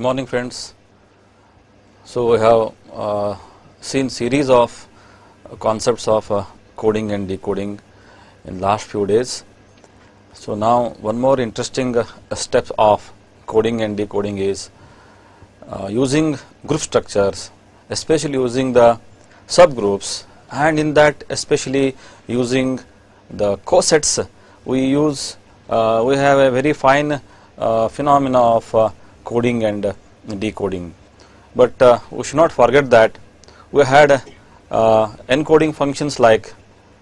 morning, friends. So we have seen series of concepts of coding and decoding in last few days. So now one more interesting step of coding and decoding is using group structures, especially using the subgroups, and in that especially using the cosets. We have a very fine phenomena of coding and decoding, but we should not forget that we had encoding functions like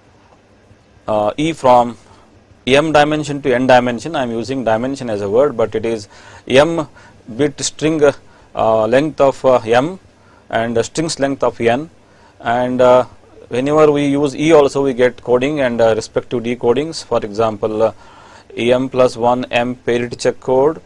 E from m dimension to n dimension. I am using dimension as a word, but it is m bit string length of m and strings length of n, and whenever we use E also we get coding and respective decodings. For example, em plus 1 m parity check code,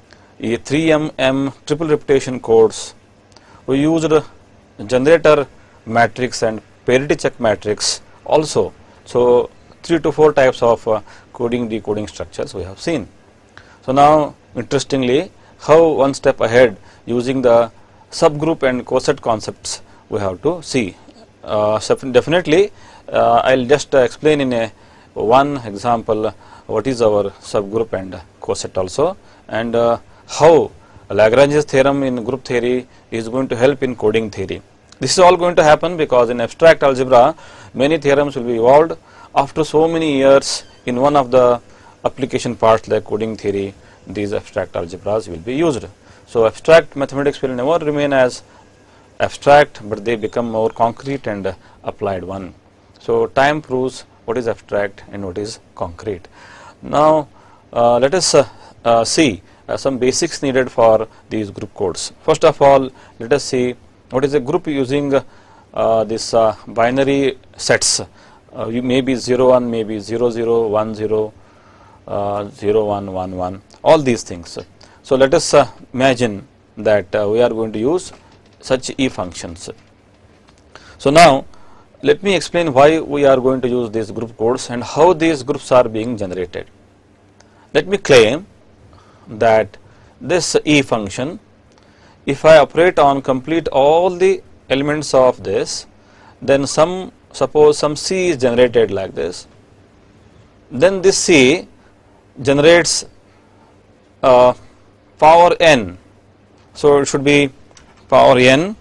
3m m triple repetition codes. We used generator matrix and parity check matrix also. So 3 to 4 types of coding decoding structures we have seen. So now interestingly, how one step ahead using the subgroup and coset concepts we have to see. Definitely I'll just explain in one example what is our subgroup and coset also, and how Lagrange's theorem in group theory is going to help in coding theory. This is all going to happen because in abstract algebra many theorems will be evolved after so many years. In one of the application parts like coding theory, these abstract algebras will be used. So abstract mathematics will never remain as abstract, but they become more concrete and applied one. So time proves what is abstract and what is concrete. Now let us see some basics needed for these group codes. First of all, let us see what is a group using this binary sets. You may be 0 1, maybe 0 0 1 0, 0 1 1 1, all these things. So let us imagine that we are going to use such E functions. So now let me explain why we are going to use these group codes and how these groups are being generated. Let me claim that this E function, if I operate on complete all the elements of this, then suppose some C is generated like this, then this C generates power n. So it should be power n,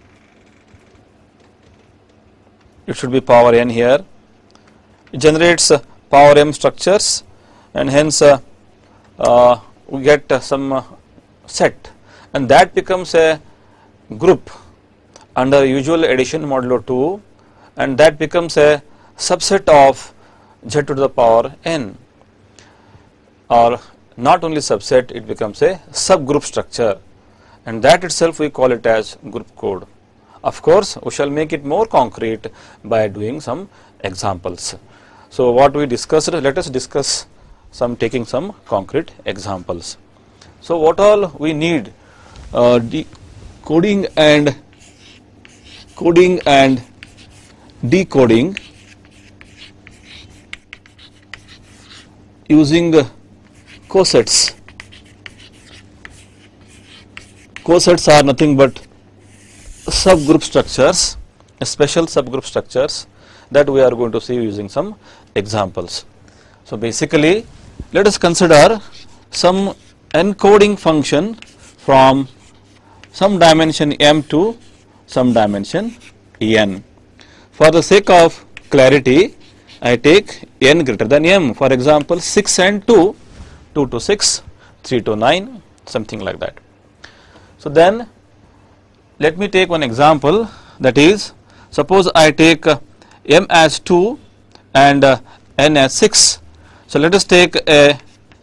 it should be power n here. It generates power m structures, and hence we get some set, and that becomes a group under usual addition modulo 2, and that becomes a subset of z to the power n, or not only subset, it becomes a subgroup structure, and that itself we call it as group code. Of course, we shall make it more concrete by doing some examples. So what we discussed, let us discuss taking some concrete examples. So what all we need, coding and decoding using cosets. Cosets are nothing but subgroup structures, special subgroup structures that we are going to see using some examples. So basically, let us consider some encoding function from some dimension m to some dimension n. For the sake of clarity, I take n greater than m. For example, 6 and 2, 2 to 6, 3 to 9, something like that. So then let me take one example, that is, suppose I take m as 2 and n as 6. So let us take a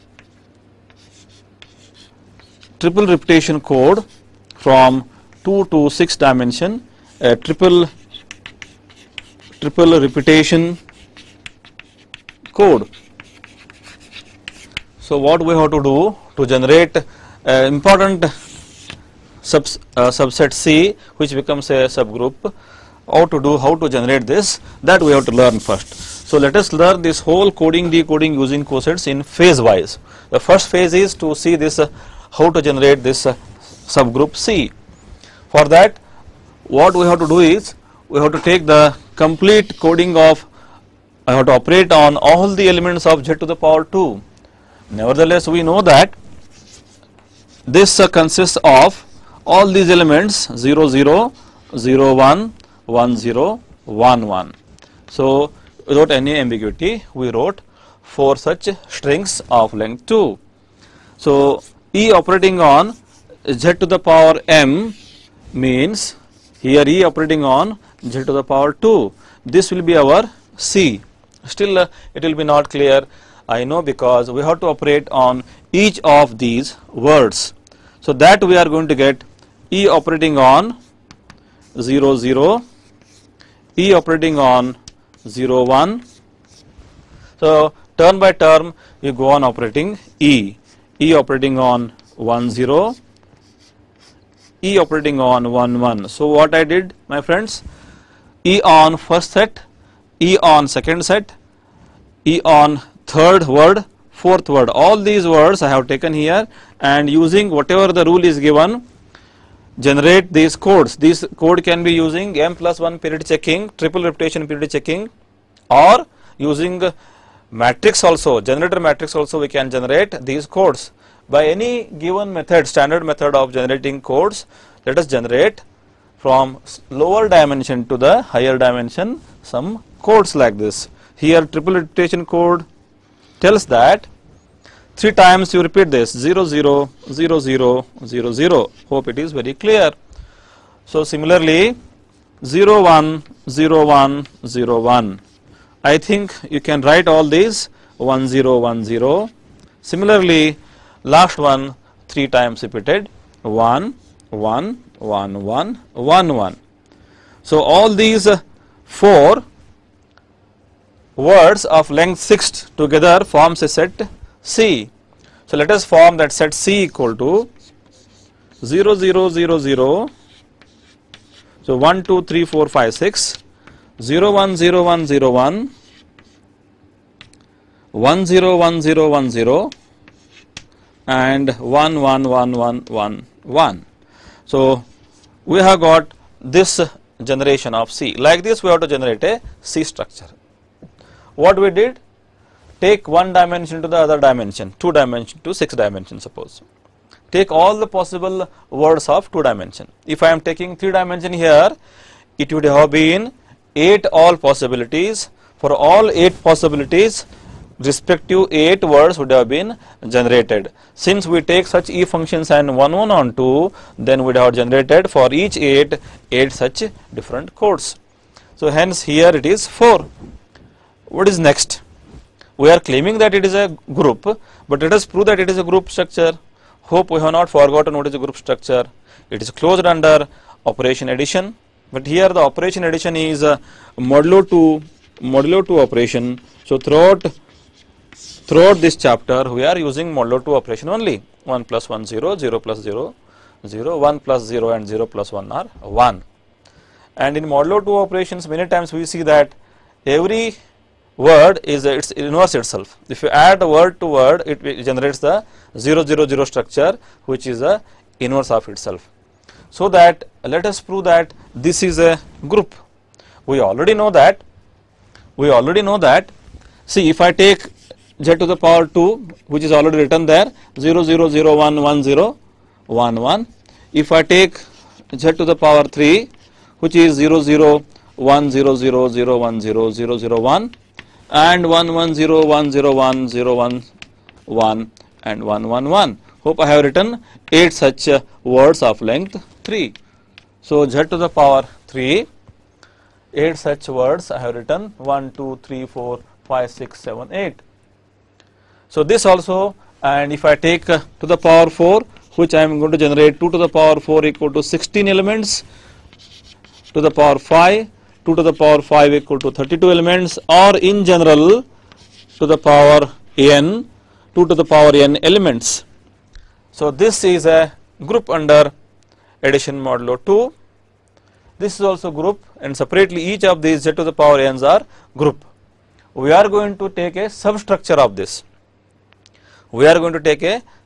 triple repetition code from 2 to 6 dimension, a triple repetition code. So what we have to do to generate important subset C, which becomes a subgroup, how to generate this, that we have to learn first. So let us learn this whole coding decoding using cosets in phase wise. The first phase is to see this how to generate this subgroup C. For that, what we have to do is, we have to take the complete coding of, I have to operate on all the elements of z to the power 2. Nevertheless, we know that this consists of all these elements 0, 0, 0, 1, 1, 0, 1, 1. So, without any ambiguity, we wrote 4 such strings of length 2. So, E operating on z to the power m means here E operating on z to the power 2. This will be our C. Still it will be not clear, I know, because we have to operate on each of these words. So, that we are going to get E operating on 0, 0, E operating on 0, 1. So, term by term you go on operating E. E operating on 1, 0, E operating on 1, 1. So, what I did, my friends, E on first set, E on second set, E on third word, fourth word, all these words I have taken here, and using whatever the rule is given, generate these codes. This code can be using m+1 period checking, triple repetition period checking, or using matrix also, generator matrix also we can generate these codes. By any given method, standard method of generating codes, let us generate from lower dimension to the higher dimension some codes like this. Here triple repetition code tells that 3 times you repeat this 0, 0, 0, 0, 0, 0. Hope it is very clear. So, similarly 0, 1, 0, 1, 0, 1. I think you can write all these 1, 0, 1, 0. Similarly, last one 3 times repeated 1, 1, 1, 1, 1, 1. So, all these 4 words of length 6 together forms a set C. So, let us form that set C equal to 0, 0, 0, 0. So, 1, 2, 3, 4, 5, 6, 0, 1, 0, 1, 0, 1, 1, 0, 1, 0, 1, 0, and 1, 1, 1, 1, 1, 1. So, we have got this generation of C. Like this, we have to generate a C structure. What we did? Take one dimension to the other dimension, 2 dimension to 6 dimension suppose. Take all the possible words of 2 dimension. If I am taking 3 dimension here, it would have been 8 all possibilities. For all 8 possibilities, respective 8 words would have been generated. Since we take such E functions and 1, 1 on 2, then we would have generated for each 8 such different codes. So, hence here it is 4. What is next? We are claiming that it is a group, but let us prove that it is a group structure. Hope we have not forgotten what is a group structure. It is closed under operation addition, but here the operation addition is modulo 2 operation. So, throughout this chapter we are using modulo 2 operation only. 1 plus 1 0, 0 plus 0 0, 1 plus 0 and 0 plus 1 are 1. And in modulo 2 operations, many times we see that every word is its inverse itself. If you add word to word, it generates the 0, 0, 0 structure, which is the inverse of itself. So, that let us prove that this is a group. We already know that. See, if I take z to the power 2, which is already written there, 0, 0, 0, 1, 1, 0, 1, 1. If I take z to the power 3, which is 0, 0, 1, 0, 0, 0, 1, 0, 0, 0, 1, and 1, 1, 0, 1, 0, 1, 0, 1, 1, and 1, 1, 1. Hope I have written 8 such words of length 3. So, z to the power 3, 8 such words I have written 1, 2, 3, 4, 5, 6, 7, 8. So, this also, and if I take to the power 4, which I am going to generate 2 to the power 4 equal to 16 elements, to the power 5, 2 to the power 5 equal to 32 elements, or in general to the power n, 2 to the power n elements. So, this is a group under addition modulo 2. This is also group, and separately each of these z to the power n's are group. We are going to take a substructure of this. We are going to take a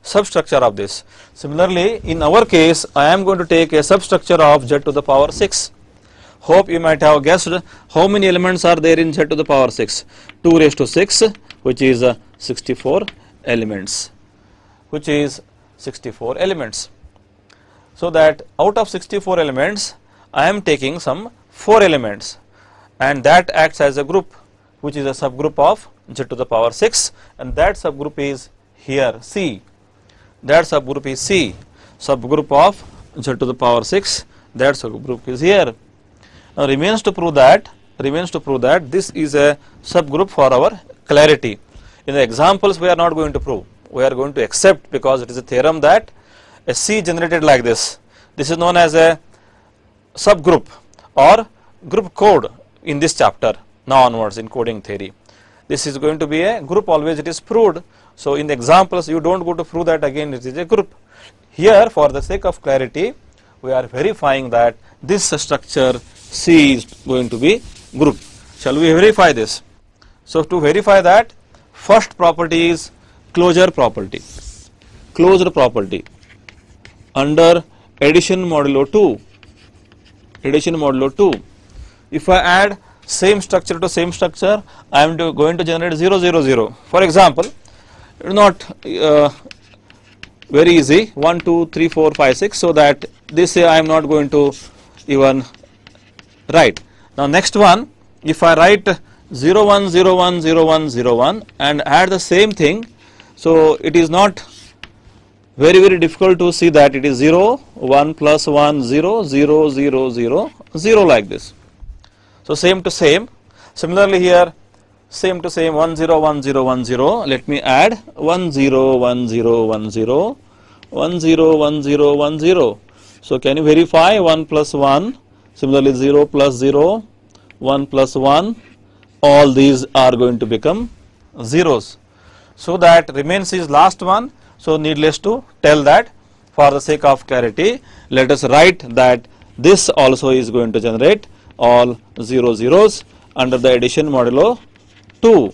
substructure of this. Similarly, in our case, I am going to take a substructure of z to the power 6. Hope you might have guessed how many elements are there in z to the power 6. 2 raised to 6, which is 64 elements. Which is 64 elements. So that out of 64 elements, I am taking some 4 elements, and that acts as a group, which is a subgroup of z to the power 6, and that subgroup is here C. That subgroup is C, subgroup of z to the power 6. That subgroup is here. Now remains to prove that this is a subgroup for our clarity. In the examples, we are not going to prove. We are going to accept, because it is a theorem that a C generated like this. This is known as a subgroup or group code in this chapter now onwards in coding theory. This is going to be a group, always it is proved. So in the examples, you don't go to prove that again it is a group. Here, for the sake of clarity, we are verifying that this structure C is going to be group. Shall we verify this? So to verify that, first property is closure property. Closed property under addition modulo 2. Addition modulo 2. If I add same structure to same structure, I am going to generate 0, 0, 0. For example, not very easy, 1, 2, 3, 4, 5, 6. So that this I am not going to even write. Now next one, if I write 0, 1, 0, 1, 0, 1, 0, 1 and add the same thing, so it is not very difficult to see that it is 0, 1 plus 1, 0, 0, 0, 0, 0 like this. So same to same. Similarly here, same to same, 1, 0, 1, 0, 1, 0. Let me add 1, 0, 1, 0, 1, 0, 1, 0, 1, 0, 1, 0. So can you verify 1 plus 1? Similarly 0 plus 0, 1 plus 1. All these are going to become zeros. So that remains is last one. So needless to tell that, for the sake of clarity, let us write that this also is going to generate all 0 zeros under the addition modulo 2.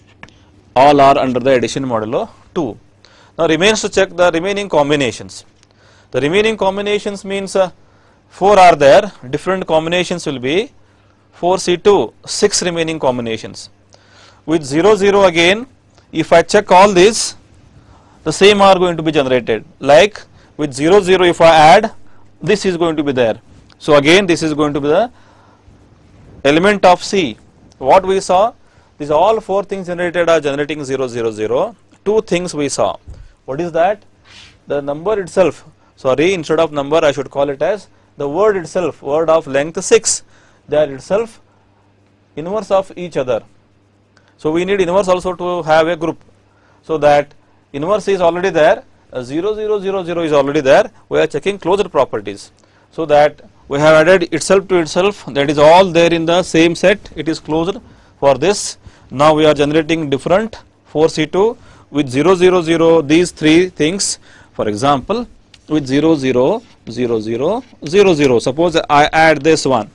All are under the addition modulo 2. Now remains to check the remaining combinations. The remaining combinations means 4 are there. Different combinations will be 4C2, 6 remaining combinations. With 0, 0 again, if I check all these, the same are going to be generated. Like with 0, 0, if I add, this is going to be there. So again, this is going to be the element of C. What we saw, these all 4 things generated are generating 0, 0, 0. 2 things we saw. What is that? The number itself. Sorry, instead of number, I should call it as the word itself, word of length 6. They are itself inverse of each other. So we need inverse also to have a group. So that inverse is already there, 0, 0, 0, 0 is already there. We are checking closure properties. So that we have added itself to itself, that is all there in the same set, it is closed for this. Now we are generating different 4C2 with 0, 0, 0, these 3 things. For example, with 0, 0, 0, 0, 0, 0. Suppose I add this one.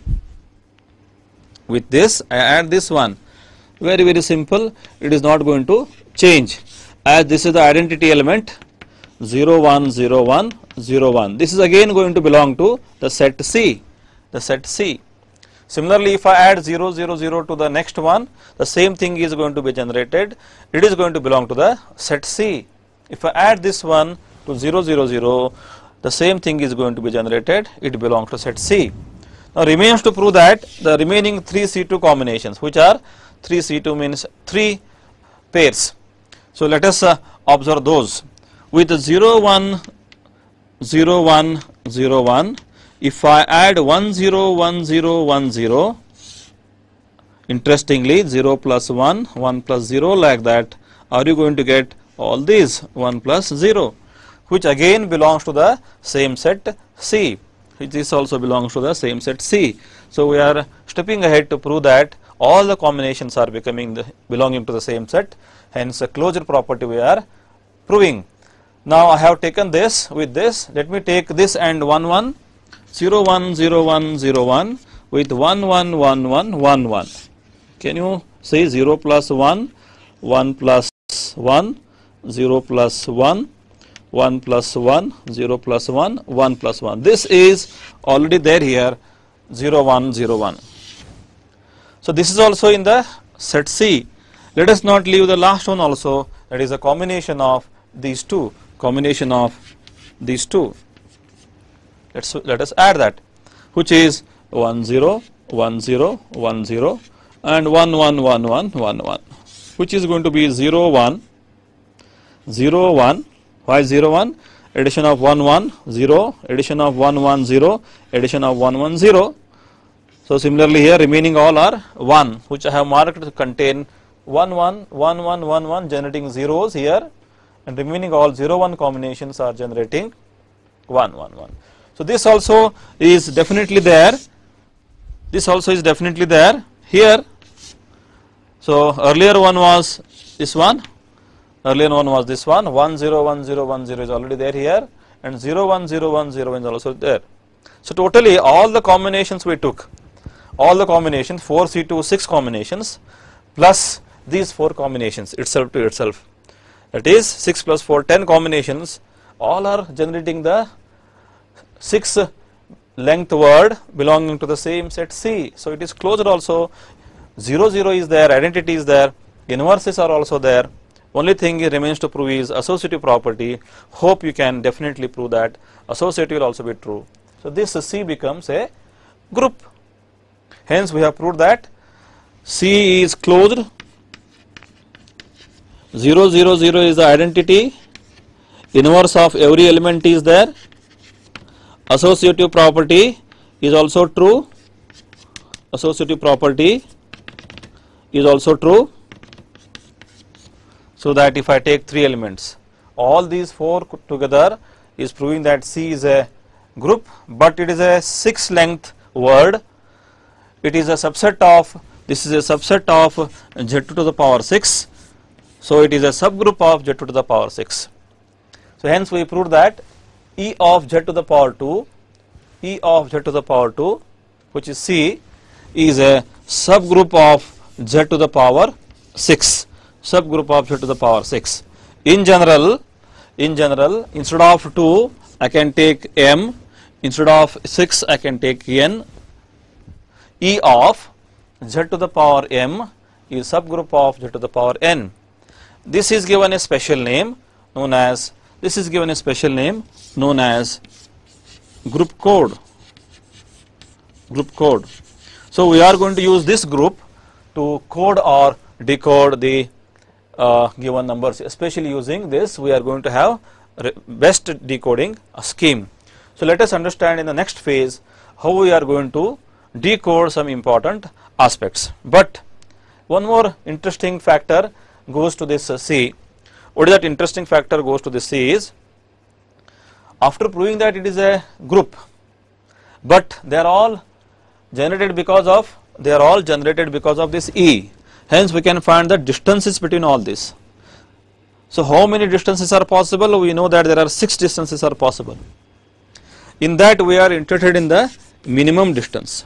With this, I add this one. Very simple. It is not going to change, as this is the identity element 0, 1, 0, 1, 0, 1. This is again going to belong to the set C. The set C. Similarly, if I add 0, 0, 0 to the next one, the same thing is going to be generated. It is going to belong to the set C. If I add this one to 0, 0, 0, the same thing is going to be generated. It belongs to set C. Now remains to prove that the remaining 3 C2 combinations, which are 3 C2 means 3 pairs. So let us observe those. With 0, 1, 0, 1, 0, 1, if I add 1, 0, 1, 0, 1, 0, interestingly 0 plus 1, 1 plus 0 like that, are you going to get all these 1 plus 0, which again belongs to the same set C, which this also belongs to the same set C. So we are stepping ahead to prove that all the combinations are belonging to the same set, hence a closure property we are proving. Now I have taken this with this. Let me take this and 1, 1, 0, 1, 0, 1, 0, 1 with 1, 1, 1, 1, 1, 1. Can you say 0 plus 1, 1 plus 1, 0 plus 1, 1 plus 1, 0 plus 1, 1 plus 1. This is already there here, 0, 1, 0, 1. So this is also in the set C. Let us not leave the last one also, that is a combination of these two, combination of these two. Let us add that, which is 1, 0, 1, 0, 1, 0 and 1, 1, 1, 1, 1, 1, which is going to be 0, 1, 0, 1. Why 0, 1? Addition of 1, 1, 0, addition of 1, 1, 0, addition of 1, 1, 0. So similarly here remaining all are 1, which I have marked to contain 1, 1, 1, 1, 1, 1 generating zeros here, and remaining all 0, 1 combinations are generating 1, 1, 1. So this also is definitely there. This also is definitely there here. So earlier one was this one. Earlier one was this one, 1, 0, 1, 0, 1, 0 is already there here, and 0, 1, 0, 1, 0 is also there. So totally all the combinations we took, all the combinations, 4C2, 6 combinations, plus these 4 combinations itself to itself. That is 6 plus 4, 10 combinations, all are generating the 6 length word belonging to the same set C. So it is closed also, 0, 0 is there, identity is there, inverses are also there. Only thing remains to prove is associative property. Hope you can definitely prove that associative will also be true. So this C becomes a group. Hence we have proved that C is closed. 0, 0, 0 is the identity. Inverse of every element is there. Associative property is also true. Associative property is also true. So that if I take 3 elements, all these 4 together is proving that C is a group, but it is a 6 length word. It is a subset of, this is a subset of Z2 to the power 6. So it is a subgroup of Z2 to the power 6. So hence we proved that E of Z to the power 2, E of Z to the power 2, which is C, is a subgroup of Z to the power 6. Subgroup of Z to the power 6. In general, instead of 2, I can take M, instead of 6, I can take N. E of Z to the power M is subgroup of Z to the power N. This is given a special name known as, group code. Group code. So we are going to use this group to code or decode the given numbers, especially using this we are going to have best decoding scheme. So let us understand in the next phase how we are going to decode some important aspects. But one more interesting factor goes to this C. What is that interesting factor goes to this C is, after proving that it is a group, but they are all generated because of this E. Hence we can find the distances between all this. So how many distances are possible? We know that there are 6 distances are possible. In that we are interested in the minimum distance.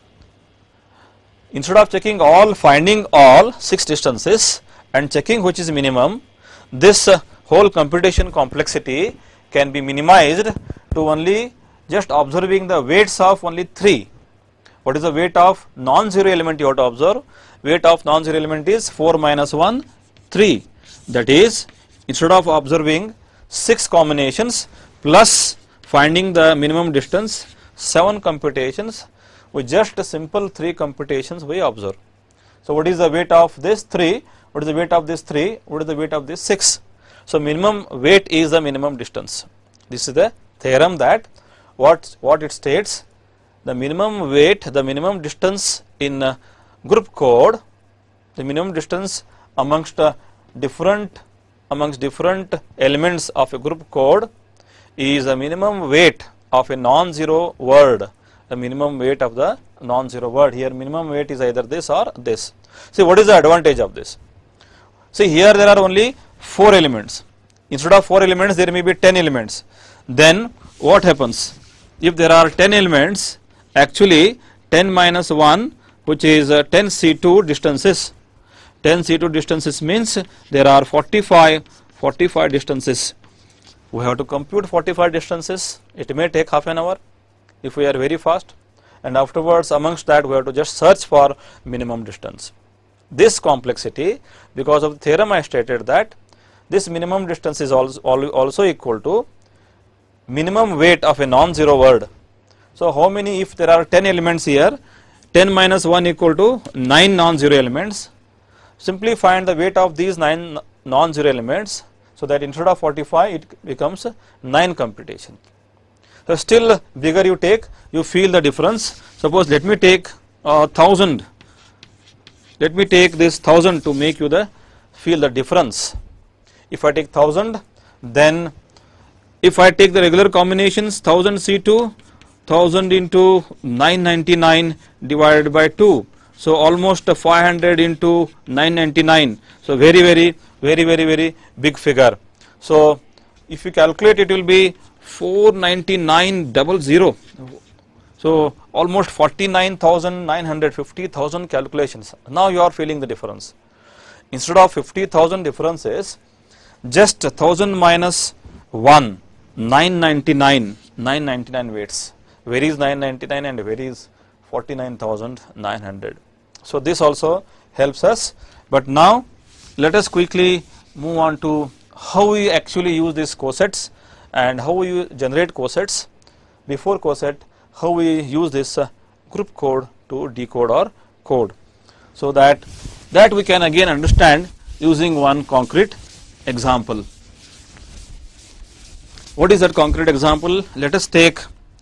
Instead of checking all, finding all 6 distances and checking which is minimum, this whole computation complexity can be minimized to only just observing the weights of only 3. What is the weight of non-zero element you have to observe? Weight of non-zero element is 4 minus 1, 3. That is, instead of observing 6 combinations plus finding the minimum distance, 7 computations, with just a simple 3 computations we observe. So what is the weight of this 3? What is the weight of this 3? What is the weight of this 6? So minimum weight is the minimum distance. This is the theorem that what it states, the minimum weight, the minimum distance in group code, the minimum distance amongst different elements of a group code is the minimum weight of a non-zero word. The minimum weight of the non-zero word. Here minimum weight is either this or this. See, what is the advantage of this? See, here there are only 4 elements. Instead of 4 elements, there may be 10 elements. Then what happens? If there are 10 elements, actually 10 minus 1, which is 10 C2 distances. 10 C2 distances means there are 45 distances. we have to compute 45 distances. It may take half an hour if we are very fast, and afterwards amongst that we have to just search for minimum distance. This complexity, because of the theorem I stated that this minimum distance is also equal to minimum weight of a non-zero word. So how many, if there are 10 elements here, 10 minus 1 equal to 9 non-zero elements. Simply find the weight of these 9 non-zero elements, so that instead of 45 it becomes 9 computation. So still bigger you take, you feel the difference. Suppose let me take 1000. Let me take this 1000 to make you feel the difference. If I take 1000, then if I take the regular combinations, 1000 C2, 1000 into 999 divided by 2. So almost 500 into 999. So very big figure. So if you calculate, it will be 49900. So almost 49,950,000 calculations. Now you are feeling the difference. Instead of 50,000 differences, just 1000 minus 1, 999 weights. Where is 999 and where is 49,900? So this also helps us. But now let us quickly move on to how we actually use these cosets and how we generate cosets. Before coset, how we use this group code to decode our code, so that we can again understand using one concrete example. What is that concrete example? Let us take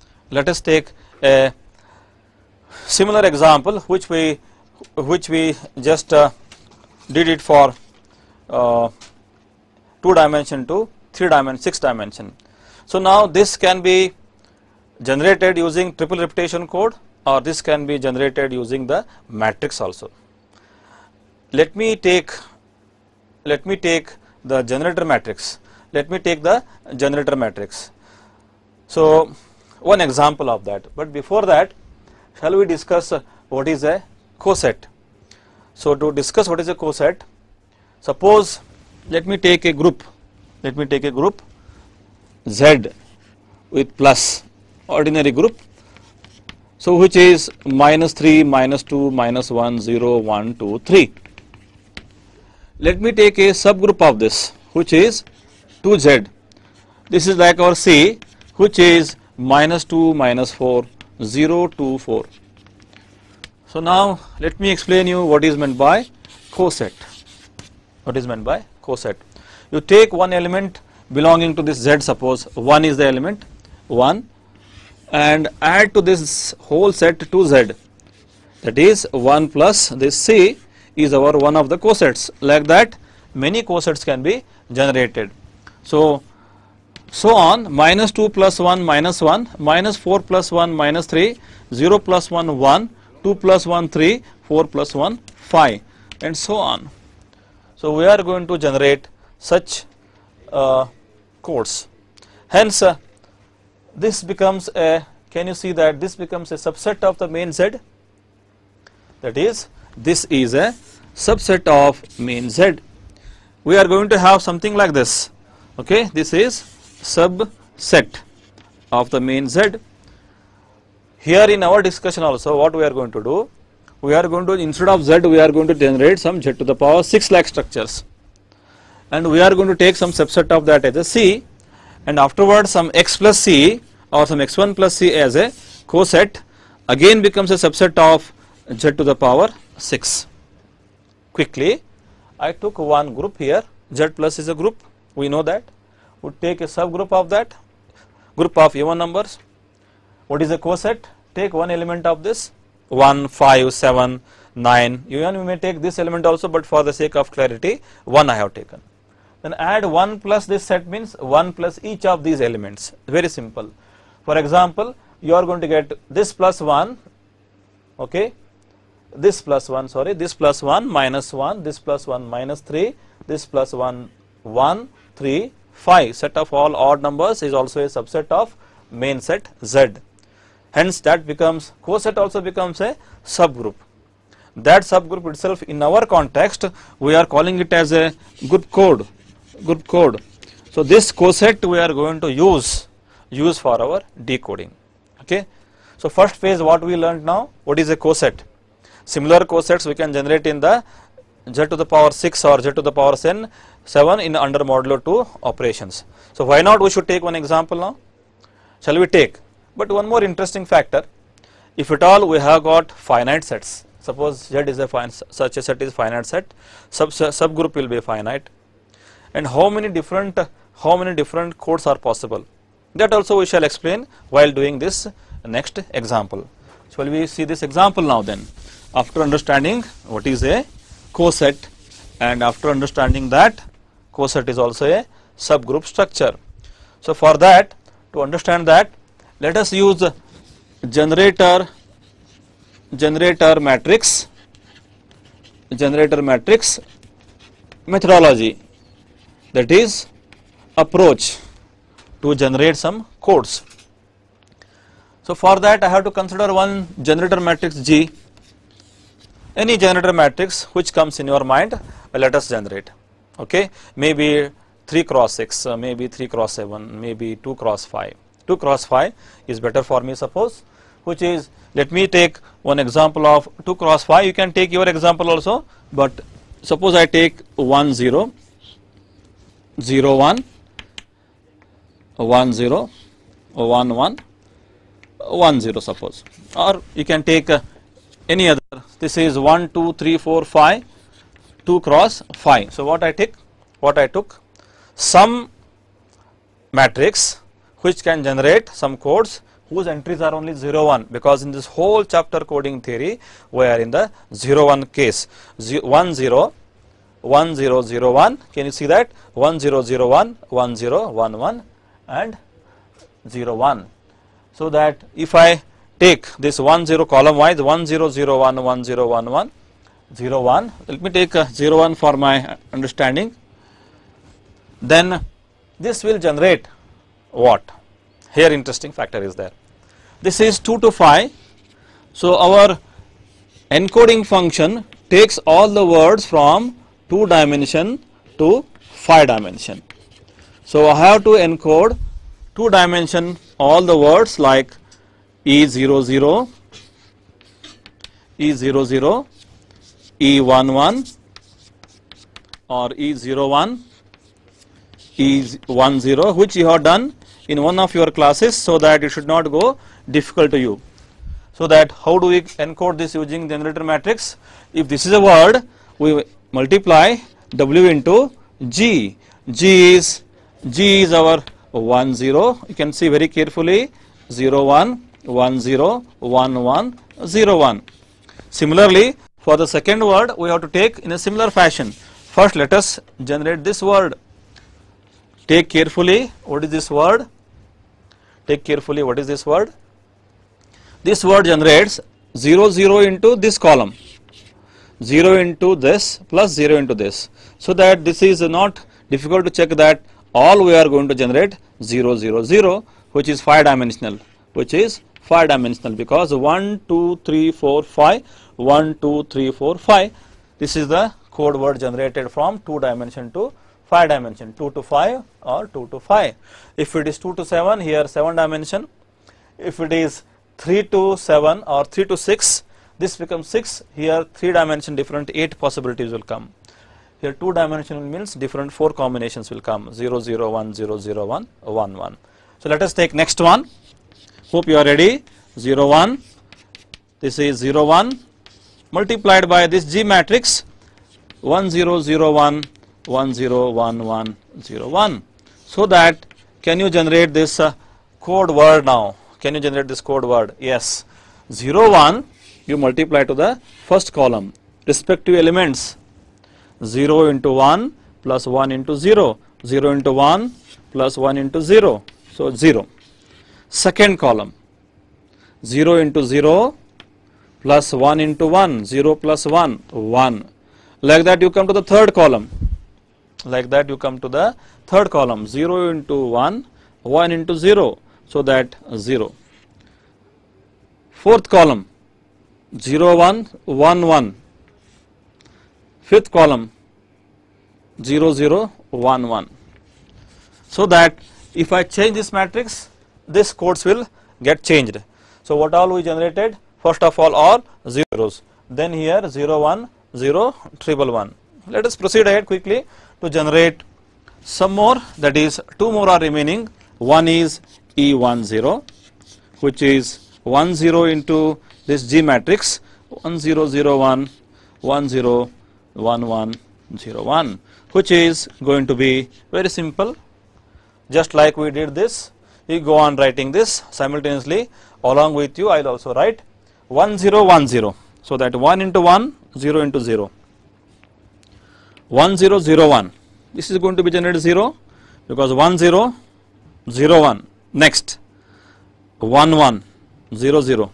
a similar example which we just did it for 2 dimension to 3 dimension, 6 dimension. So now this can be generated using triple repetition code, or this can be generated using the matrix also. Let me take the generator matrix. So one example of that. But before that, shall we discuss what is a coset? So to discuss what is a coset, suppose let me take a group Z with plus, ordinary group, so which is -3, -2, -1, 0, 1, 2, 3. Let me take a subgroup of this, which is 2Z. This is like our C, which is -2, -4, 0, 2, 4. So now let me explain you what is meant by coset. What is meant by coset? You take one element belonging to this Z, suppose 1 is the element 1, and add to this whole set 2Z, that is 1 plus this C is our one of the cosets. Like that many cosets can be generated. So on, -2 plus 1 -1, -4 plus 1 -3, 0 plus 1 1, 2 plus 1 3, 4 plus 1 5, and so on. So we are going to generate such codes. Hence this becomes a, can you see that this becomes a subset of the main Z? That is, this is a subset of main Z. We are going to have something like this. Okay, this is subset of the main Z. Here in our discussion also, what we are going to do, we are going to, instead of Z, we are going to generate some Z to the power 6 lakh structures, and we are going to take some subset of that as a C, and afterwards some x plus C or some x1 plus C as a coset again becomes a subset of Z to the power 6. Quickly, I took one group here, Z plus is a group, we know that. Would take a subgroup of that, group of even numbers. What is a coset? Take one element of this, 1, 5, 7, 9, even we may take this element also, but for the sake of clarity 1 I have taken. Then add 1 plus this set, means 1 plus each of these elements, very simple. For example, you are going to get this plus 1, okay, this plus 1, sorry, this plus 1 minus 1, this plus 1 minus 3, this plus 1, 1, 3, 5. Set of all odd numbers is also a subset of main set Z. Hence that becomes, coset also becomes a subgroup. That subgroup itself, in our context, we are calling it as a group code. So this coset we are going to use for our decoding. Okay. So first phase what we learned now, what is a coset? Similar cosets we can generate in the z to the power 6 or z to the power 7 in under modulo 2 operations. So why not we should take one example now? Shall we take? But one more interesting factor, if at all we have got finite sets, suppose Z is a such a set is finite set, subgroup will be finite, and how many different codes are possible, that also we shall explain while doing this next example. So we see this example now then, after understanding what is a coset and after understanding that coset is also a subgroup structure. So for that, to understand that, let us use generator matrix methodology, that is approach to generate some codes. So for that I have to consider one generator matrix G, any generator matrix which comes in your mind, let us generate. Okay, maybe 3 cross 6, maybe 3 cross 7, maybe 2 cross 5. 2 cross 5 is better for me, suppose, which is, let me take one example of 2 cross 5, you can take your example also, but suppose I take 1 0 0 1 1 0 1 1 1 0 suppose, or you can take any other. This is 1 2 3 4 5 2 cross 5. So what I took some matrix which can generate some codes whose entries are only 0 1, because in this whole chapter coding theory we are in the 0 1 case. 1 0 1 0 0 1, can you see that? 1 0 0 1 1 0 1 1 and 0 1. So that if I take this 1 0 column wise, 1 0 0 1 1 0 1 1 0 1, let me take 0 1 for my understanding, then this will generate what? Here interesting factor is there. This is 2 to 5. So our encoding function takes all the words from 2 dimension to 5 dimension. So I have to encode 2 dimension all the words like E00, E00, E11 or E01, E10, which you have done in one of your classes, so that it should not go difficult to you. So that how do we encode this using generator matrix? If this is a word, we multiply W into G. G is our 1 0. You can see very carefully 0 1 1 0 1 1 0 1. Similarly, for the second word we have to take in a similar fashion. First let us generate this word. Take carefully, what is this word? Take carefully, what is this word? This word generates 0 0 into this column, 0 into this plus 0 into this. So that this is not difficult to check that all we are going to generate 0 0 0, which is 5 dimensional, because 1 2 3 4 5 1 2 3 4 5, this is the code word generated from 2 dimension to 5 dimension, 2 to 5 or 2 to 5. If it is 2 to 7, here 7 dimension. If it is 3 to 7 or 3 to 6, this becomes 6. Here 3 dimension different 8 possibilities will come. Here 2 dimensional means different 4 combinations will come, 0 0 1 0 0 1 1 1. So let us take next one. Hope you are ready. 0 1, this is 0 1 multiplied by this G matrix 1 0 0 1 1 0 1 1 0 1. So that, can you generate this code word now? Can you generate this code word? Yes. 0 1 you multiply to the first column, respective elements 0 into 1 plus 1 into 0, 0 into 1 plus 1 into 0, so 0. Second column 0 into 0 plus 1 into 1, 0 plus 1, 1. Like that you come to the third column. 0 into 1, 1 into 0, so that 0. Fourth column 0 1 1 1. Fifth column 0 0 1 1. so that if I change this matrix, this codes will get changed. So what all we generated? First of all zeros, then here 0 1 0 triple 1. Let us proceed ahead quickly to generate some more, that is 2 more are remaining. One is E10, which is 1 0 into this G matrix 1 0 0 1 1 0 1 1 0 1, which is going to be very simple. Just like we did this, you go on writing this simultaneously along with you. I will also write 1 0 1 0. So that 1 into 1, 0 into 0, 1 0 0 1. This is going to be generated 0 because 1 0 0 1. Next 1 1 0 0,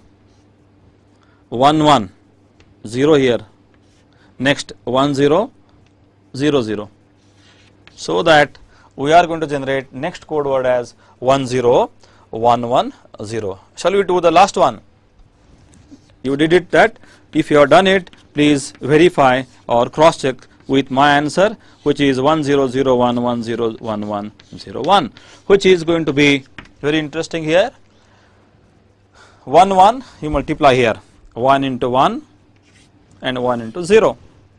1 1 0 here. Next 1 0 0 0. So that we are going to generate next code word as 1 0 1 1 0. Shall we do the last one? You did it that. If you have done it, please verify or cross check with my answer, which is 1 0 0 1 1 0 1 1 0 1, which is going to be very interesting here. 1 1 you multiply here, 1 into 1 and 1 into 0.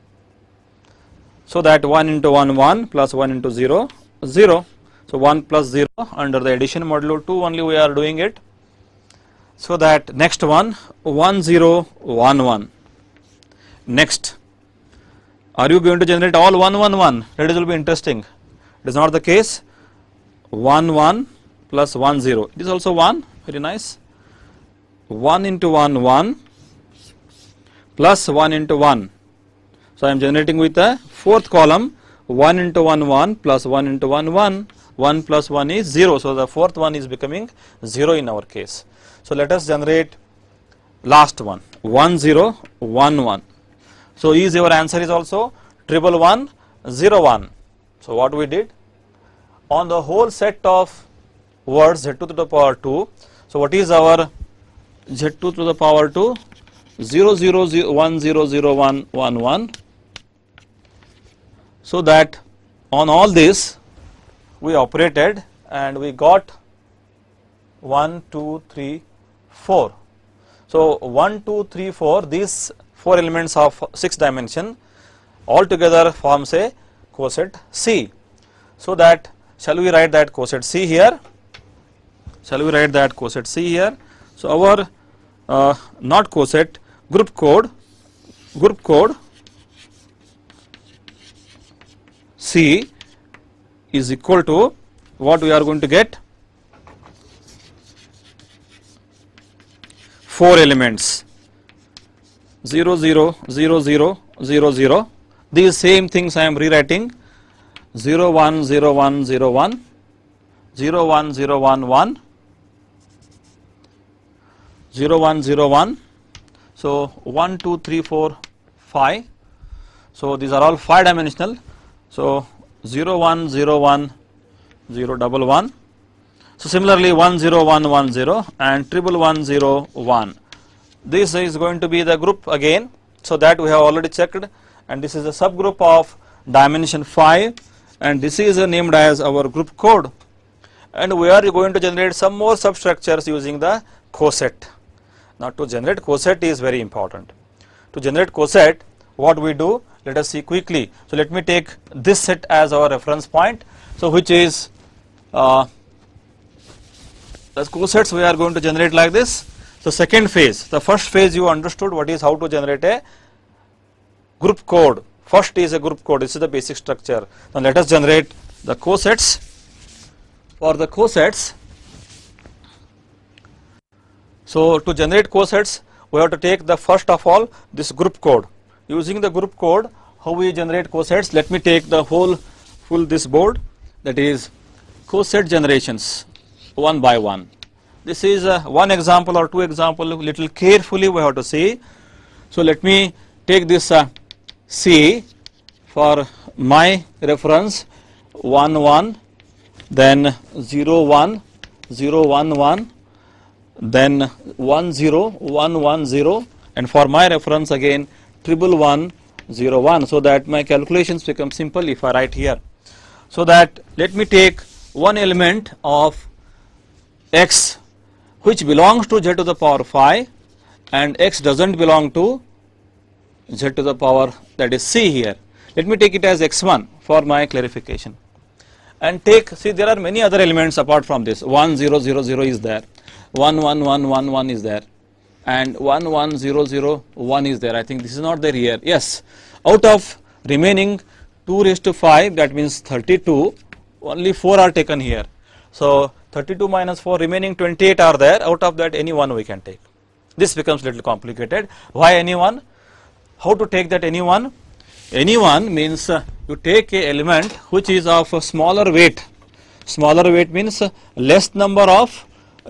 So that 1 into 1 1 plus 1 into 0 0. So 1 plus 0 under the addition module 2 only we are doing it. So that next one 1 0 1 1. Next, are you going to generate all 1 1 1? That will be interesting. It is not the case. 1 1 plus 1 0. It is also 1. Very nice. 1 into 1 1 plus 1 into 1. So I am generating with the fourth column 1 into 1 1 plus 1 into 1 1. 1 plus 1 is 0. So the fourth one is becoming 0 in our case. So let us generate last one 1 0 1 1. So is your answer is also 1 1 0 1. So what we did on the whole set of words z2 to the power 2. So what is our z2 to the power 2? 0 0 0 1 0 0 1 1 1. So that on all this we operated and we got 1 2 3 4. So 1 2 3 4, these 4 elements of 6 dimension altogether forms a coset C. So that shall we write that coset C here? Shall we write that coset C here? So our not coset, group code C is equal to what we are going to get? 4 elements 0 0 0 0 0 0. These same things I am rewriting 0 1 0 1 0 1 0 1 0 1 1 0 1 0 1. So 1 2 3 4 5. So these are all 5 dimensional. So 0 1 0 1 0 1 1. So similarly 1 0 1 1 0 and 1 1 0 1. This is going to be the group again. So that we have already checked, and this is a subgroup of dimension 5, and this is named as our group code, and we are going to generate some more substructures using the coset. Now to generate coset is very important. To generate coset, what we do, let us see quickly. So let me take this set as our reference point. So which is the cosets we are going to generate like this. So second phase, the first phase you understood what is how to generate a group code. First is a group code. This is the basic structure. Now let us generate the cosets. For the cosets, so to generate cosets, we have to take the first of all this group code. Using the group code, how we generate cosets? Let me take the whole full this board, that is coset generations one by one. This is one example or two example. Little carefully we have to see. So let me take this C for my reference 1 1, then 0 1 0 1 1, then 1 0 1 1 0, and for my reference again 1 1 0 1, so that my calculations become simple if I write here. So that let me take one element of x which belongs to z to the power 5 and x doesn't belong to z to the power, that is c here. Let me take it as x1 for my clarification. And take, see, there are many other elements apart from this. 1 0 0 0 is there, 1 1 1 1 1 is there, and 1 1 0 0 1 is there. I think this is not there here. Yes, out of remaining 2 raised to 5, that means 32, only 4 are taken here. So 32 minus 4, remaining 28 are there. Out of that, any one we can take. This becomes little complicated. Why any one? How to take that any one? Any one means you take a element which is of a smaller weight. Smaller weight means less number of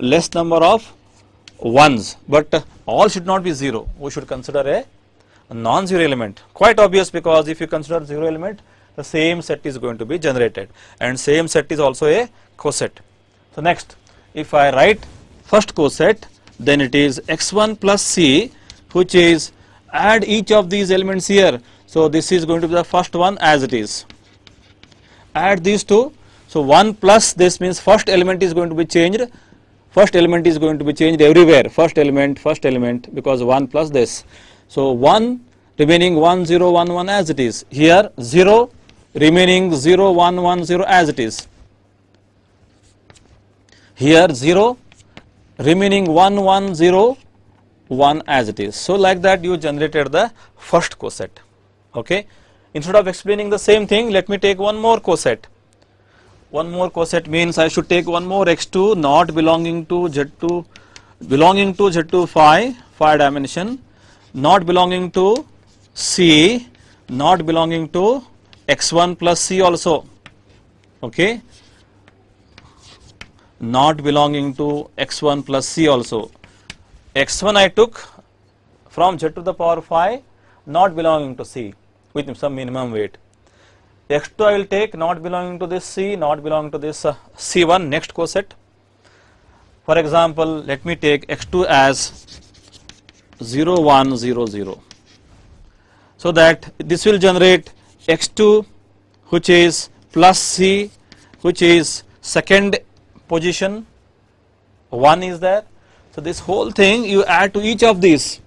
ones, but all should not be 0. We should consider a non-zero element. Quite obvious, because if you consider 0 element, the same set is going to be generated, and same set is also a coset. So next, if I write first coset, then it is x1 plus c, which is add each of these elements here. So this is going to be the first one as it is. Add these two. So 1 plus this means first element is going to be changed. First element is going to be changed everywhere. First element, because 1 plus this. So 1 remaining 1 0 1 1 as it is. Here 0 remaining 0 1 1 0 as it is. Here 0 remaining 1 1 0 1 as it is. So like that you generated the first coset. Okay. Instead of explaining the same thing, let me take one more coset. One more coset means I should take one more x2 not belonging to z2, belonging to z2 5 dimension, not belonging to c, not belonging to x1 plus c also. Okay. Not belonging to x1 plus c also. x1 I took from z to the power 5, not belonging to c with some minimum weight. x2 I will take not belonging to this c, not belonging to this c1, next coset. For example, let me take x2 as 0 1 0 0. So that this will generate x2 which is plus c, which is second position, 1 is there. So this whole thing you add to each of these.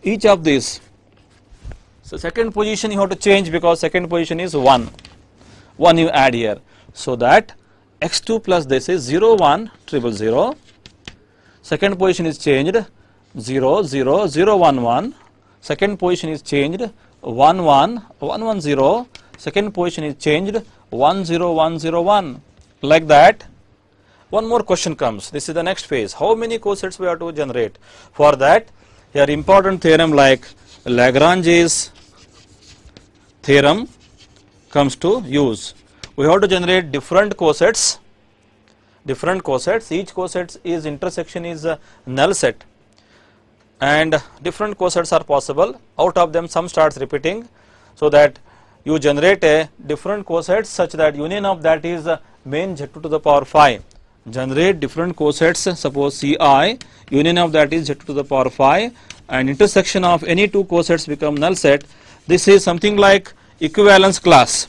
So second position you have to change, because second position is 1. 1 you add here. So that x2 plus this is 0 1 0 0. Second position is changed 0 0 0 1 1. Second position is changed 1 1 1 1 0. Second position is changed 1 0 1 0 1. Like that. One more question comes. This is the next phase. How many cosets we have to generate? For that, here important theorem like Lagrange's theorem comes to use. We have to generate different cosets. Each coset is intersection is a null set, and different cosets are possible. Out of them, some starts repeating, so that you generate a different coset such that union of that is main z2 to the power 5. Generate different cosets, suppose Ci, union of that is z to the power 5, and intersection of any two cosets become null set. This is something like equivalence class.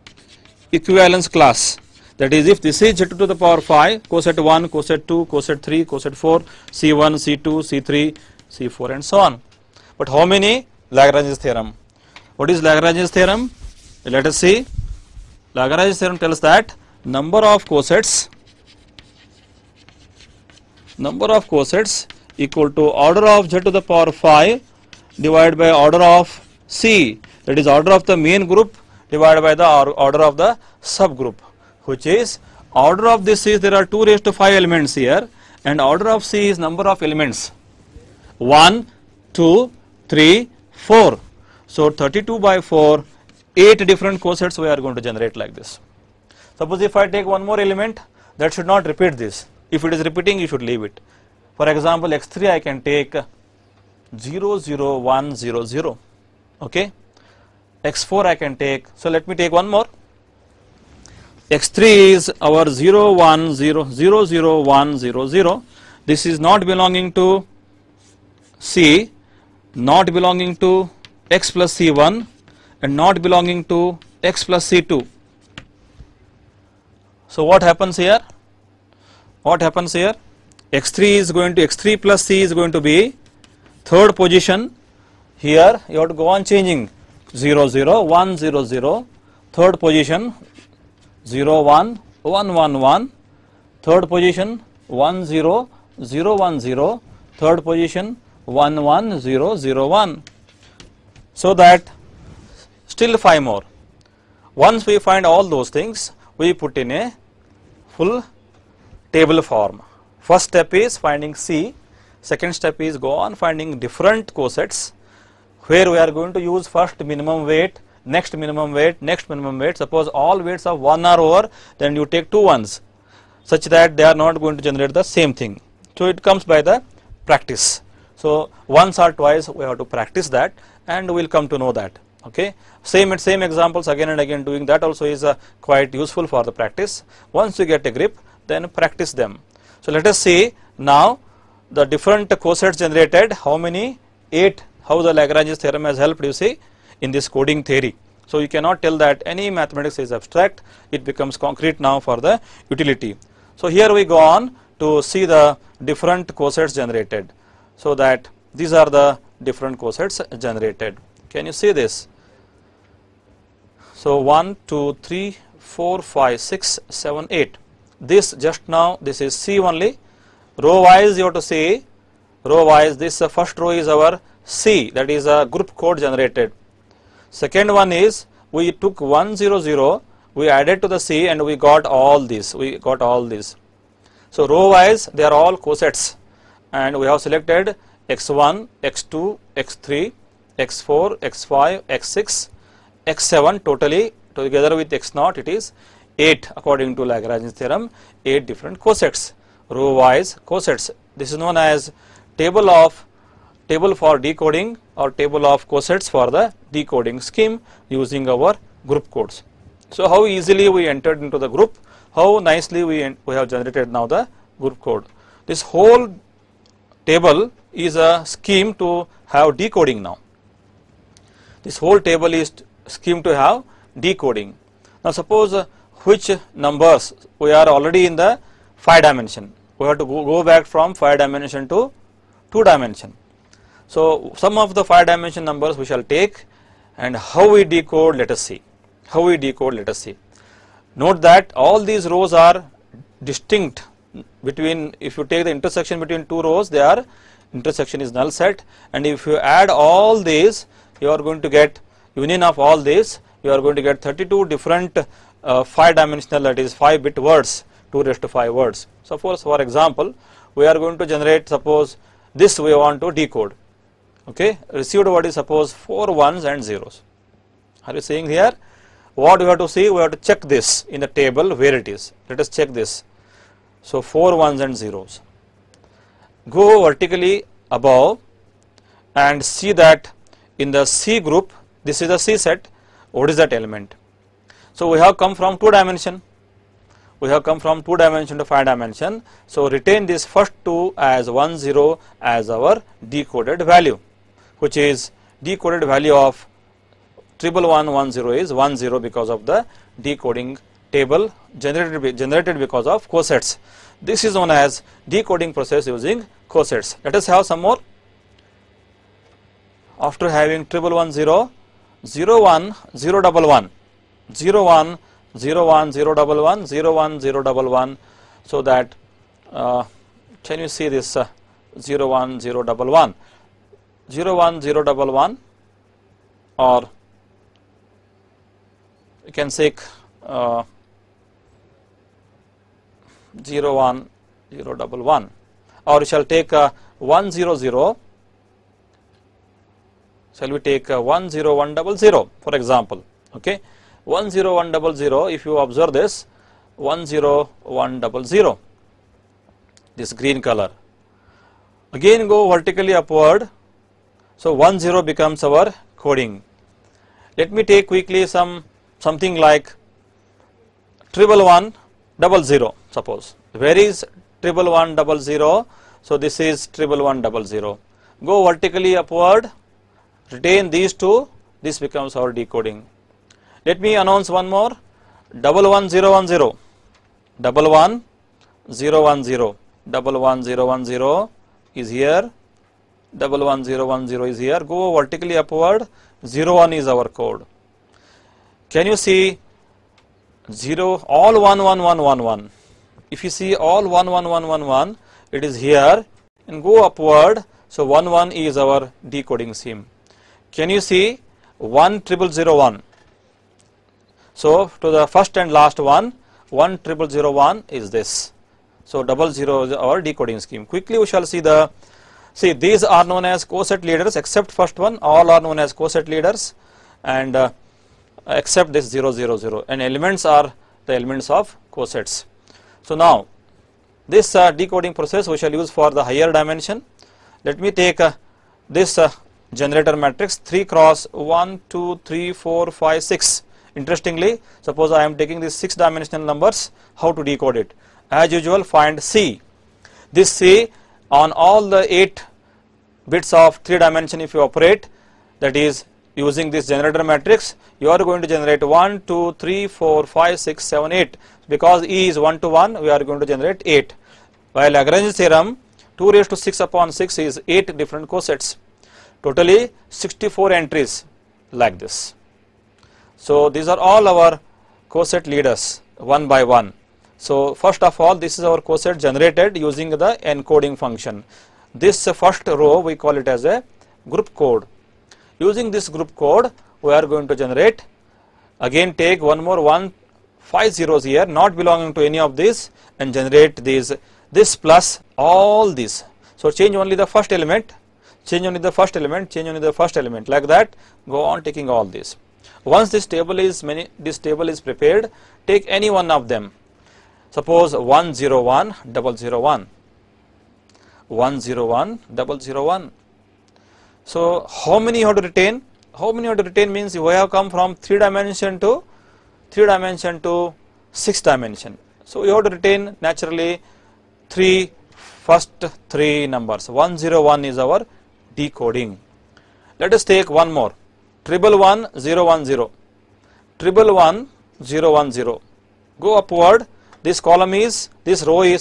That is, if this is z to the power 5, coset 1, coset 2, coset 3, coset 4, C1, C2, C3, C4 and so on. But how many? Lagrange's theorem. What is Lagrange's theorem? Let us see. Lagrange's theorem tells that number of cosets equal to order of z to the power 5 divided by order of c, that is order of the main group divided by the order of the subgroup, which is order of this is there are 2 raised to 5 elements here, and order of c is number of elements 1, 2, 3, 4. So 32 by 4, 8 different cosets we are going to generate like this. Suppose if I take one more element, that should not repeat this. If it is repeating, you should leave it. For example, x3 I can take 0 0 1 0 0. Okay. x4 I can take. So let me take one more. x3 is our 0 1 0 0 0 1 0 0. This is not belonging to c, not belonging to x plus c1, and not belonging to x plus c2. So what happens here? What happens here? X3 is going to X3 plus C is going to be third position. Here you have to go on changing 0 0 1 0 0, third position 0 1 1 1 1, third position 1 0 0 1 0, third position 1 1 0 0 1. So that still 5 more. Once we find all those things, we put in a full table form. First step is finding C, second step is go on finding different cosets, where we are going to use first minimum weight, next minimum weight, next minimum weight. Suppose all weights of 1 are over, then you take 2 ones, such that they are not going to generate the same thing. So it comes by the practice. So once or twice we have to practice that, and we will come to know that. Okay, same examples again and again doing that also is quite useful for the practice. Once you get a grip, then practice them. So let us see now the different cosets generated. How many? 8. How the Lagrange's theorem has helped, you see, in this coding theory. So you cannot tell that any mathematics is abstract. It becomes concrete now for the utility. So here we go on to see the different cosets generated. So that these are the different cosets generated. Can you see this? So 1 2 3 4 5 6 7 8. This just now, this is C only. Row wise you have to see, row wise this first row is our C, that is a group code generated. Second one is we took 1 0 0, we added to the C and we got all this, So row wise they are all cosets, and we have selected x1, x2, x3, x4, x5, x6, x7 totally together with x0 it is 8 according to Lagrange's theorem, 8 different cosets, row wise cosets. This is known as table for decoding or table of cosets for the decoding scheme using our group codes. So how easily we entered into the group, how nicely we have generated now the group code. This whole table is a scheme to have decoding now. This whole table is scheme to have decoding. Now suppose which numbers we are already in the 5 dimension. We have to go back from 5 dimension to 2 dimension. So some of the 5 dimension numbers we shall take, and how we decode, let us see. Note that all these rows are distinct between, if you take the intersection between 2 rows, they are intersection is null set, and if you add all these, you are going to get union of all these, you are going to get 32 different 5 dimensional, that is 5 bit words, 2 raised to 5 words. Suppose for example we are going to generate, suppose this we want to decode. Okay, received word is suppose 4 ones and zeros. Are you seeing here? What we have to see, we have to check this in the table where it is. Let us check this. So 4 ones and zeros. Go vertically above and see that in the C group, this is the C set, what is that element? So we have come from 2 dimension. We have come from 2 dimension to 5 dimension. So retain this first 2 as 1 0 as our decoded value, which is decoded value of 11110 is 10 because of the decoding table generated because of cosets. This is known as decoding process using cosets. Let us have some more. After having 1110, 01 011, 01 01 011, 01 011, so that can you see this 01 011, 01 011, or you can take 01 011, or we shall take 100. Shall we take 10100 for example? Okay, 10100. If you observe this 10100, this green color, again go vertically upward. So 10 becomes our coding. Let me take quickly something like 11100. Suppose where is 11100? So this is 11100. Go vertically upward. Retain these two, this becomes our decoding. Let me announce one more, 11010. 11 0 1 0, 11 0 1 0 is here, 11 0 1 0 is here. Go vertically upward, 0 1 is our code. Can you see 0 all 1 1 1 1 1? If you see all 1 1 1 1 1, it is here, and go upward. So 1 1 is our decoding scheme. Can you see 1 0 0 1? So to the first and last one, 1 0 0 1 is this. So 00 is our decoding scheme. Quickly we shall see these are known as coset leaders, except first one, all are known as coset leaders, and except this 0 0 0, and elements are the elements of cosets. So now this decoding process we shall use for the higher dimension. Let me take this generator matrix 3 cross 1 2 3 4 5 6. Interestingly, suppose I am taking these 6 dimensional numbers, how to decode it? As usual, find C. This C on all the 8 bits of 3 dimension if you operate, that is using this generator matrix, you are going to generate 1 2 3 4 5 6 7 8. Because E is 1 to 1, we are going to generate 8. While Lagrange's theorem 2 raised to 6 upon 6 is 8 different cosets. Totally 64 entries like this. So these are all our coset leaders one by one. So first of all, this is our coset generated using the encoding function. This first row we call it as a group code. Using this group code, we are going to generate, again take one more 5 zeros here not belonging to any of these, and generate this plus all these. So change only the first element, change only the first element, change only the first element, like that go on taking all these. Once this table is prepared, take any one of them. Suppose 101 001, 101 001. So how many you have to retain? How many you have to retain means we have come from 3 dimension to 6 dimension. So you have to retain naturally first 3 numbers. 101 is our decoding. Let us take one more. 111 010, 111 010. Go upward. This column is, this row is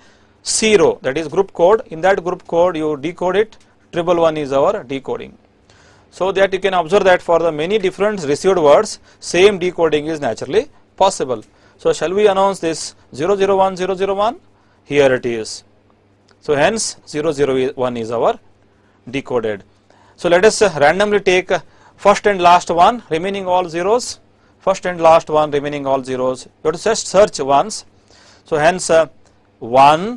C row, that is group code. In that group code you decode it. 111 is our decoding. So that you can observe that for the many different received words, same decoding is naturally possible. So shall we announce this 001 001? Here it is. So hence 001 is our decoded. So let us randomly take first and last one remaining all zeros, first and last one remaining all zeros. You have to just search once. So hence 1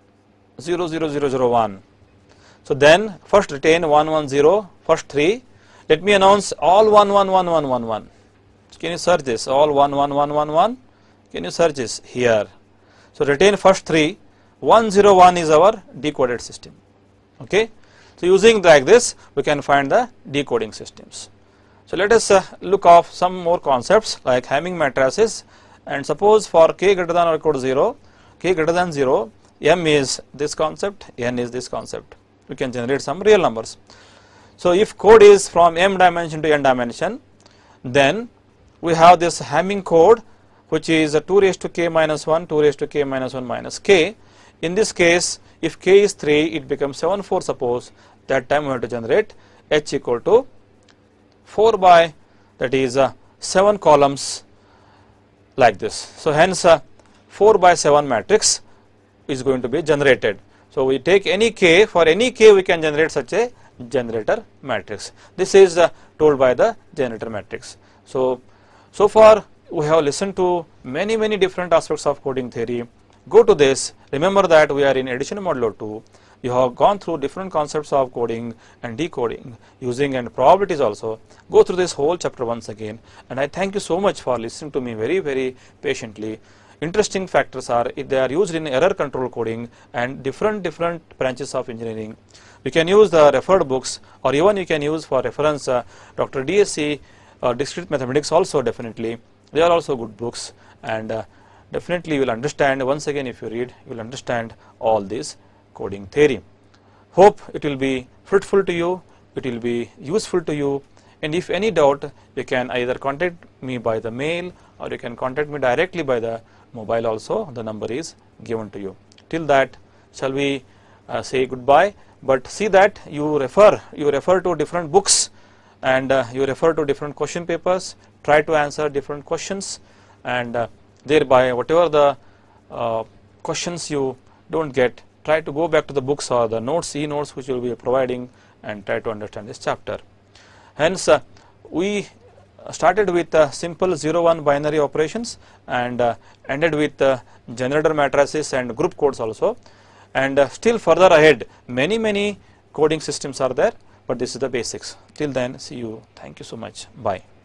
0 0 0 0 1. So then first retain 110, first 3. Let me announce all 1 1 1 1 1 1. Can you search this? All 1 1 1 1 1. Can you search this here? So retain first 3. 101 is our decoded system. Okay. So using like this, we can find the decoding systems. So let us look off some more concepts like Hamming matrices. And suppose for k greater than or equal to 0, k greater than 0, m is this concept, n is this concept. We can generate some real numbers. So if code is from m dimension to n dimension, then we have this Hamming code, which is 2 raised to k minus 1, 2 raised to k minus 1 minus k. In this case, if k is 3, it becomes 7 4 suppose. That time we have to generate h equal to 4 by, that is 7 columns like this. So hence 4 by 7 matrix is going to be generated. So we take any k, for any k we can generate such a generator matrix. This is told by the generator matrix. So far we have listened to many different aspects of coding theory. Go to this, remember that we are in addition modulo 2. You have gone through different concepts of coding and decoding, using and probabilities also. Go through this whole chapter once again, and I thank you so much for listening to me very patiently. Interesting factors are if they are used in error control coding and different branches of engineering. You can use the referred books, or even you can use for reference Dr. DSC Discrete Mathematics also. Definitely they are also good books, and definitely you will understand. Once again, if you read, you will understand all this coding theory. Hope it will be fruitful to you, it will be useful to you, and if any doubt, you can either contact me by the mail, or you can contact me directly by the mobile also the number is given to you. Till that, shall we say goodbye, but see that you refer to different books, and you refer to different question papers, try to answer different questions, and thereby whatever the questions you don't get, try to go back to the books or the notes, e-notes which we will be providing, and try to understand this chapter. Hence, we started with simple 0-1 binary operations and ended with generator matrices and group codes also, and still further ahead many coding systems are there, but this is the basics. Till then, see you. Thank you so much. Bye.